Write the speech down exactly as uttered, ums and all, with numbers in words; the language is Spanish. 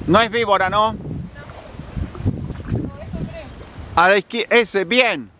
No es víbora, ¿no? No, no es hombre. A la izquierda, ese, bien.